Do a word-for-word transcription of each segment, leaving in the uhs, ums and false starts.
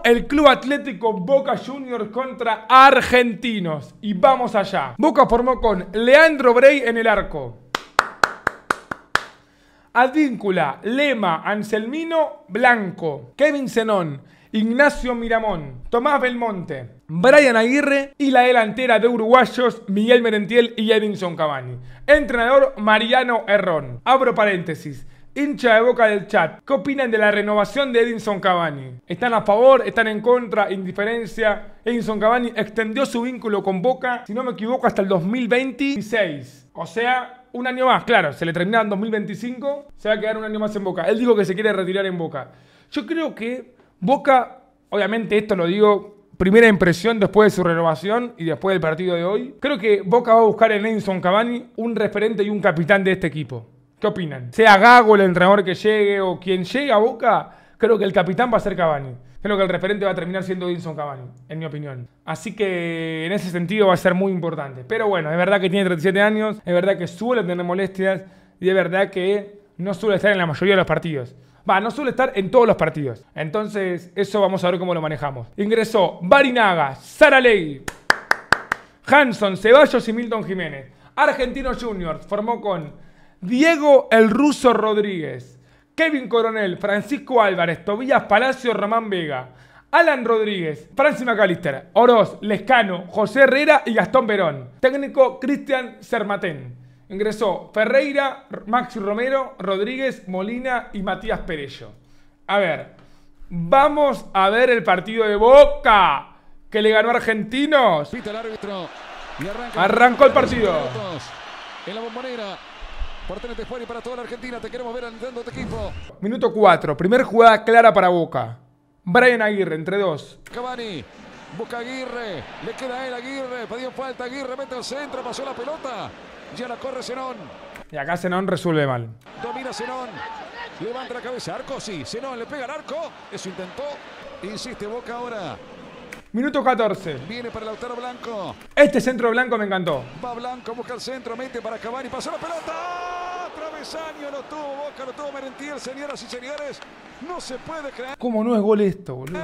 el Club Atlético Boca Juniors contra Argentinos. Y vamos allá. Boca formó con Leandro Brey en el arco. Advíncula, Lema, Anselmino, Blanco, Kevin Zenón, Ignacio Miramón, Tomás Belmonte, Brian Aguirre y la delantera de uruguayos Miguel Merentiel y Edinson Cavani. Entrenador Mariano Herrón. Abro paréntesis. Hincha de Boca del chat, ¿qué opinan de la renovación de Edinson Cavani? ¿Están a favor? ¿Están en contra? ¿Indiferencia? Edinson Cavani extendió su vínculo con Boca, si no me equivoco, hasta el dos mil veintiséis. O sea, un año más, claro, se le termina en dos mil veinticinco, se va a quedar un año más en Boca. Él dijo que se quiere retirar en Boca. Yo creo que Boca, obviamente esto lo digo, primera impresión después de su renovación y después del partido de hoy. Creo que Boca va a buscar en Edinson Cavani un referente y un capitán de este equipo. ¿Qué opinan? Sea Gago el entrenador que llegue o quien llegue a Boca, creo que el capitán va a ser Cavani. Creo que el referente va a terminar siendo Edinson Cavani, en mi opinión. Así que en ese sentido va a ser muy importante. Pero bueno, es verdad que tiene treinta y siete años, es verdad que suele tener molestias y es verdad que no suele estar en la mayoría de los partidos. Va, no suele estar en todos los partidos. Entonces, eso vamos a ver cómo lo manejamos. Ingresó Barinaga, Saralegui, Hanson, Ceballos y Milton Jiménez. Argentinos Juniors formó con Diego el Ruso Rodríguez, Kevin Coronel, Francisco Álvarez, Tobías Palacio, Román Vega, Alan Rodríguez, Francis McAllister, Oroz, Lescano, José Herrera y Gastón Verón. Técnico Cristian Sermatén. Ingresó Ferreira, Maxi Romero, Rodríguez, Molina y Matías Perello. A ver, vamos a ver el partido de Boca que le ganó a Argentinos. Pita el árbitro y arranca Arrancó el partido. En la Bombonera. Por T N T Sport y para toda la Argentina, te queremos ver alentando tu equipo. Minuto cuatro, primer jugada clara para Boca. Brian Aguirre, entre dos. Cavani, busca Aguirre, le queda a él Aguirre, pidió falta Aguirre, mete al centro, pasó la pelota. Ya la corre Zenón. Y acá Zenón resuelve mal. Domina Zenón, levanta la cabeza, arco, sí, Zenón le pega al arco, eso intentó. Insiste Boca ahora. Minuto catorce. Viene para Lautaro Blanco. Este centro blanco me encantó. Va Blanco, busca el centro, mete para Cavani, pasó la pelota. Travesaño, lo tuvo Boca, lo tuvo Merentiel, señoras y señores. No se puede creer. ¿Cómo no es gol esto, boludo?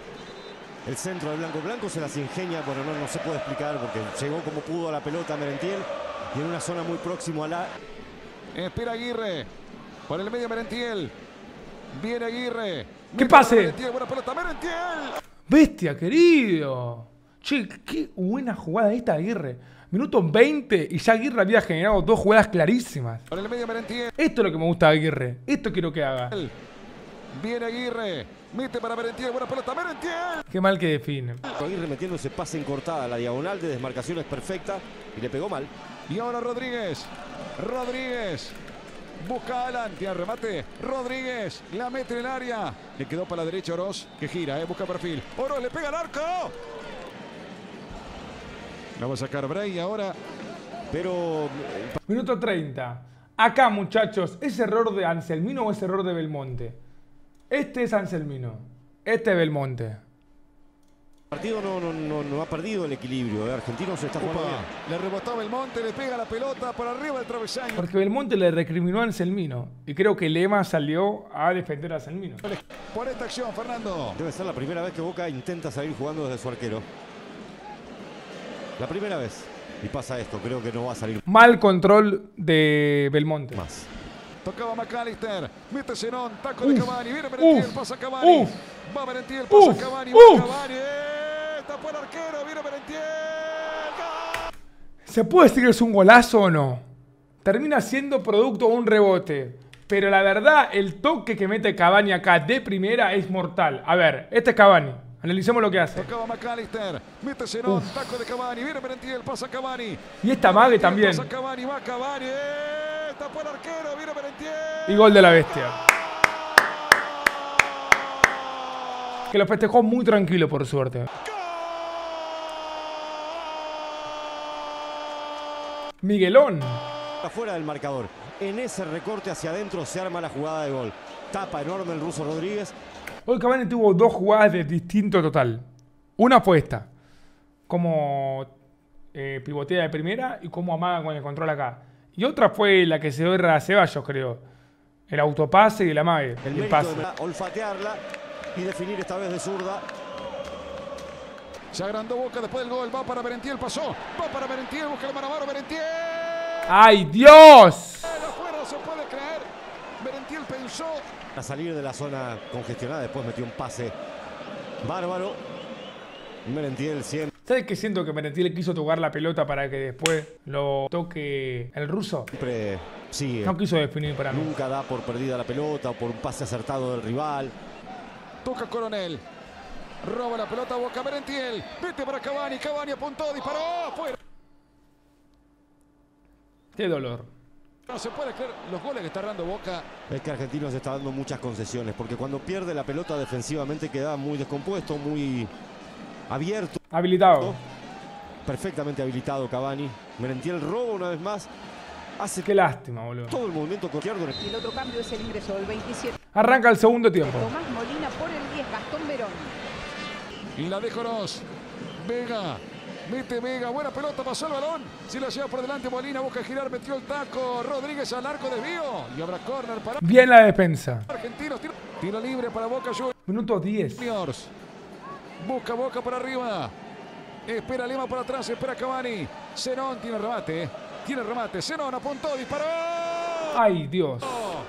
El centro de Blanco Blanco se las ingenia, pero no, no se puede explicar porque llegó como pudo a la pelota Merentiel y en una zona muy próxima a la... Espera Aguirre, por el medio Merentiel. Viene Aguirre. ¿Qué pase? Merentiel, buena pelota, Merentiel. Bestia, querido. Che, qué buena jugada esta de Aguirre. Minuto veinte y ya Aguirre había generado dos jugadas clarísimas. Por el medio Merentiel. Esto es lo que me gusta de Aguirre. Esto quiero que haga. Viene Aguirre. Mete para Merentiel, buena pelota, Merentiel. Qué mal que define. Aguirre metiendo ese pase en cortada, la diagonal de desmarcación es perfecta y le pegó mal. Y ahora Rodríguez. Rodríguez. Busca Alan, tiene remate. Rodríguez, la mete en el área. Le quedó para la derecha Oroz, que gira, eh, busca perfil. Oroz le pega al arco. La va a sacar Brey ahora. Pero... Minuto treinta. Acá, muchachos, ¿es error de Anselmino o es error de Belmonte? Este es Anselmino. Este es Belmonte. El partido no, no, no, no ha perdido el equilibrio. ¿eh? Argentino se está jugando Upa, bien. le rebotó Belmonte, le pega la pelota por arriba del travesaño. Porque Belmonte le recriminó a Anselmino. Y creo que Lema salió a defender a Anselmino. Por esta acción, Fernando. Debe ser la primera vez que Boca intenta salir jugando desde su arquero. La primera vez. Y pasa esto, creo que no va a salir Mal control de Belmonte. más. Tocaba McAllister, mete Zenón, taco Uf, de Cavani, viene Merentiel, uf, pasa Cavani, uf, va Merentiel, pasa uf, Cavani, uf. va Cavani, eh, tapó el arquero, viene Merentiel, ¡gol! ¿Se puede decir que es un golazo o no? Termina siendo producto de un rebote. Pero la verdad, el toque que mete Cavani acá de primera es mortal. A ver, este es Cavani. Analicemos lo que hace. Tocaba McAllister, mete Zenón, taco de Cavani, viene Merentiel, pasa Cavani. Y esta mague también. Pasa Cavani, va Cavani, eh, tapó el arquero, viene Merentiel. Y gol de la bestia. Que lo festejó muy tranquilo, por suerte. Miguelón. Afuera del marcador. En ese recorte hacia adentro se arma la jugada de gol. Tapa enorme el ruso Rodríguez. Hoy Cavani tuvo dos jugadas de distinto total. Una fue esta. Como eh, pivotea de primera y como amaga con el control acá. Y otra fue la que se dio a Ceballos, creo. El autopase y el amague. El y el mérito pase. de olfatearla y definir esta vez de zurda Se agrandó Boca después del gol. Va para Merentiel, pasó. Va para Merentiel, busca el mano a mano, Merentiel. ¡Ay, Dios! Afuera, no se puede creer. Merentiel pensó. A salir de la zona congestionada, después metió un pase bárbaro. Merentiel siempre. ¿Sabes qué siento? Que Merentiel quiso tocar la pelota para que después lo toque el ruso. Siempre sigue. No quiso definir para mí. Nunca da por perdida la pelota o por un pase acertado del rival. Toca Coronel. Roba la pelota Boca, Merentiel. Vete para Cavani. Cavani apuntó, disparó. Afuera. Qué dolor. No se puede creer los goles que está dando Boca. Es que Argentinos está dando muchas concesiones, porque cuando pierde la pelota defensivamente queda muy descompuesto, muy abierto. Habilitado. Perfectamente habilitado Cavani. Merentiel roba una vez más. Hace Qué lástima, boludo. todo el movimiento con izquierdo. Y el otro cambio es el ingreso del veintisiete. Arranca el segundo tiempo. Tomás Molina por el diez, Gastón Verón. Y la de Oroz. Vega. Mete Vega. Buena pelota. Pasó el balón. Si la lleva por delante Molina. Busca girar. Metió el taco. Rodríguez al arco. Desvío. Y habrá córner para Bien la defensa. Argentinos. Tiro, tiro libre para Boca Minuto diez. Juniors. Busca Boca por arriba. Espera Lema por atrás. Espera Cavani. Zenón tiene remate. Tiene remate. Zenón apuntó. Disparó. Ay, Dios.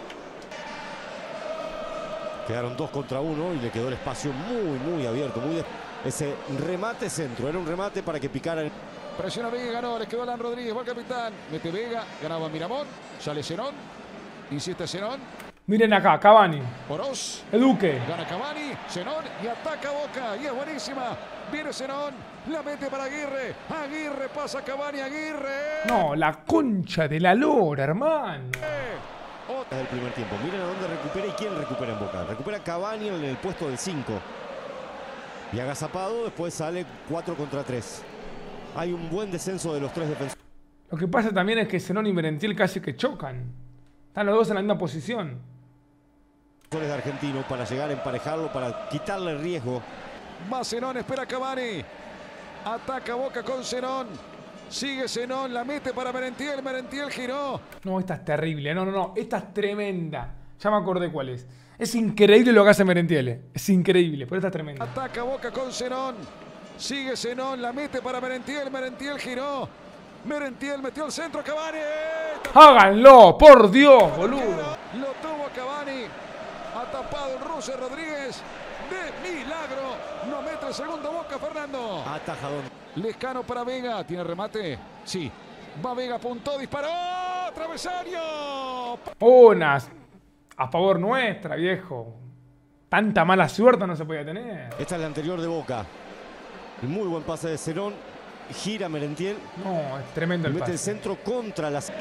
Quedaron dos contra uno y le quedó el espacio muy, muy abierto. Muy de... Ese remate centro. Era un remate para que picara. El... Presiona Vega, ganó. Le quedó Alan Rodríguez. Va el capitán. Mete Vega. Ganaba Miramón. Sale Zenón. Insiste Zenón. Miren acá, Cavani. Oroz. Eduque. Gana Cavani. Zenón. Y ataca Boca. Y es buenísima. Viene Zenón. La mete para Aguirre. Aguirre pasa Cavani. Aguirre. No, la concha de la lora, hermano. Es el primer tiempo. Miren a dónde recupera y quién recupera en Boca. Recupera Cavani en el puesto del cinco. Y agazapado, después sale cuatro contra tres. Hay un buen descenso de los tres defensores. Lo que pasa también es que Zenón y Merentiel casi que chocan. Están los dos en la misma posición. De Argentino para llegar a emparejarlo, para quitarle riesgo. Va Zenón, espera Cavani. Ataca Boca con Zenón. Sigue Zenón, la mete para Merentiel. Merentiel giró. No, esta es terrible. No, no, no. Esta es tremenda. Ya me acordé cuál es. Es increíble lo que hace Merentiel. Es increíble, pero esta es tremenda. Ataca Boca con Zenón. Sigue Zenón, la mete para Merentiel. Merentiel giró. Merentiel metió el centro. Cavani. ¡Háganlo! ¡Por Dios, boludo! Lo tuvo Cavani. Ha tapado el ruso Rodríguez. De milagro. No mete el segundo Boca, Fernando. Atajadón. Lescano para Vega. ¿Tiene remate? Sí. Va Vega, apuntó, disparó. ¡Travesaño! Unas a favor nuestra, viejo. Tanta mala suerte no se podía tener. Esta es la anterior de Boca. Muy buen pase de Zenón. Gira Merentiel. No, es tremendo el Mete pase. el centro contra las...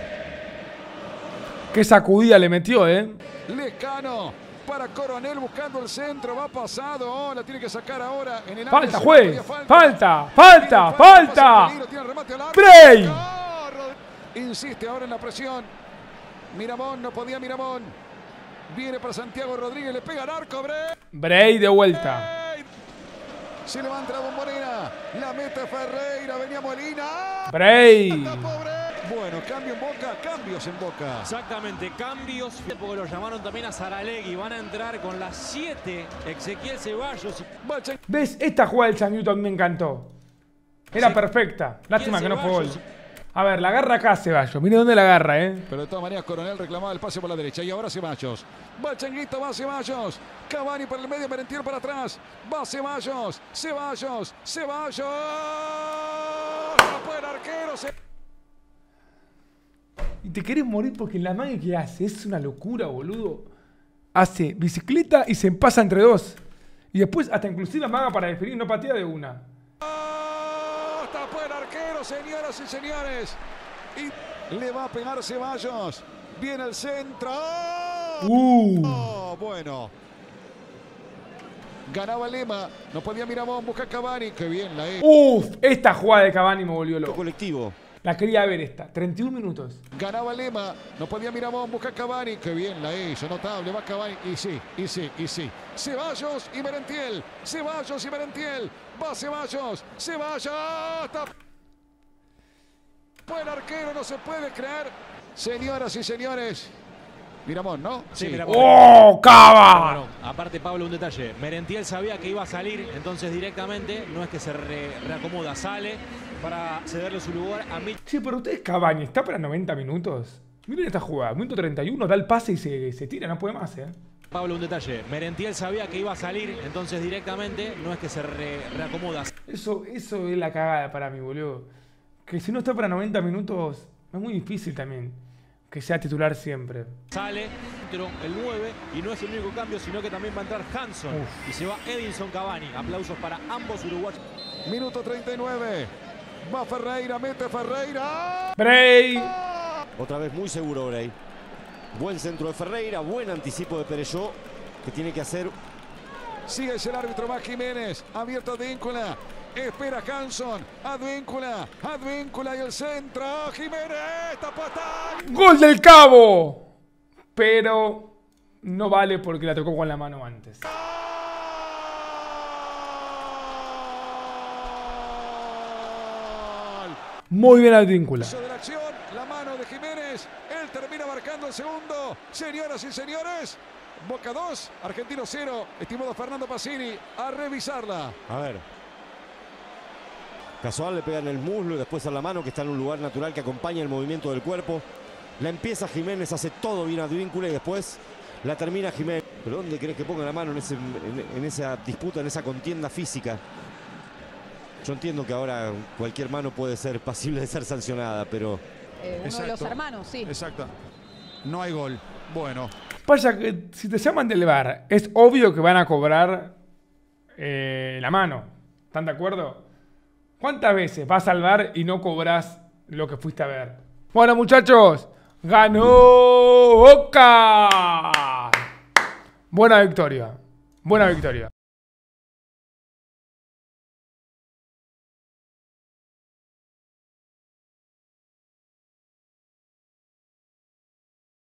Qué sacudida le metió, ¿eh? Lescano para Coronel buscando el centro. Va pasado. Oh, la tiene que sacar ahora. En el Falta, área. juez. Falta. Falta, falta, falta. Tiene tiene remate al arco. ¡Bray! Oh, insiste ahora en la presión. Miramón, no podía Miramón. Viene para Santiago Rodríguez. Le pega al arco. Bray. Bray de vuelta. Se levanta la bombonera. La mete Ferreira. Venía Molina. Bray. Bueno, cambio en Boca, cambios en Boca. Exactamente, cambios, porque lo llamaron también a Saralegui. Van a entrar con las siete Ezequiel Ceballos. ¿Ves? Esta jugada del San Newton me encantó. Era Sí. perfecta. Lástima que no fue gol. Ceballos. A ver, la agarra acá Ceballos. Mire dónde la agarra, ¿eh? Pero de todas maneras Coronel reclamaba el pase por la derecha. Y ahora Ceballos. Va el Changuito, va Ceballos. Cavani por el medio, Merentiel para atrás. Va Ceballos. Ceballos. Ceballos. No puede el arquero. Se... Y te querés morir porque la magia que hace es una locura, boludo. Hace bicicleta y se pasa entre dos. Y después hasta inclusive amaga para definir, no patea de una. Tapó el arquero, señoras y señores. Y le va a pegar Ceballos. Viene el centro. Uh. Oh, bueno. Ganaba Lema. No podía Miramón. Busca Cavani. Qué bien la es. Uf, esta jugada de Cavani me volvió loco. colectivo. La quería ver esta. treinta y un minutos. Ganaba Lema. No podía Miramón. Busca Cavani. Qué bien la hizo. Notable. Va Cavani. Y sí, y sí, y sí. Ceballos y Merentiel. Ceballos y Merentiel. Va Ceballos. Ceballos. Buen arquero. No se puede creer. Señoras y señores. Miramón, ¿no? Sí, Sí. Miramón. ¡Oh, Cava! Bueno, aparte, Pablo, un detalle. Merentiel sabía que iba a salir, entonces directamente no es que se re- reacomoda, sale para cederle su lugar a Mitch. Sí, pero ustedes Cavani, ¿está para noventa minutos? Miren esta jugada, minuto treinta y uno, da el pase y se, se tira, no puede más, ¿eh? Pablo, un detalle. Merentiel sabía que iba a salir, entonces directamente no es que se re- reacomoda. Eso, eso es la cagada para mí, boludo. Que si no está para noventa minutos, es muy difícil también que sea titular siempre. Sale, entró el nueve y no es el único cambio, sino que también va a entrar Hanson. Uf. Y se va Edinson Cavani. Aplausos para ambos uruguayos. Minuto treinta y nueve. Va Ferreira, mete Ferreira. Bray. Otra vez muy seguro Bray. Buen centro de Ferreira, buen anticipo de Pereyó, que tiene que hacer. Sigue el árbitro más Jiménez. Abierto Advíncula. Espera Hanson. Advíncula. Advíncula y el centro. Jiménez. Tapata. ¡Gol del Cabo! Pero no vale porque la tocó con la mano antes. Muy bien Advíncula. De la acción, la mano de Jiménez. Él termina marcando el segundo. Señoras y señores, Boca dos, Argentino cero. Estimado Fernando Pacini, a revisarla. A ver. Casual le pega en el muslo y después a la mano, que está en un lugar natural que acompaña el movimiento del cuerpo. La empieza Jiménez, hace todo bien Advíncula y después la termina Jiménez. ¿Pero dónde crees que ponga la mano en, ese, en, en esa disputa, en esa contienda física? Yo entiendo que ahora cualquier mano puede ser pasible de ser sancionada, pero... Eh, uno de los Exacto. hermanos, sí. Exacto. No hay gol. Bueno. Pasa que si te llaman del V A R, es obvio que van a cobrar eh, la mano. ¿Están de acuerdo? ¿Cuántas veces vas al V A R y no cobras lo que fuiste a ver? Bueno, muchachos, ganó Boca. Buena victoria. Buena victoria.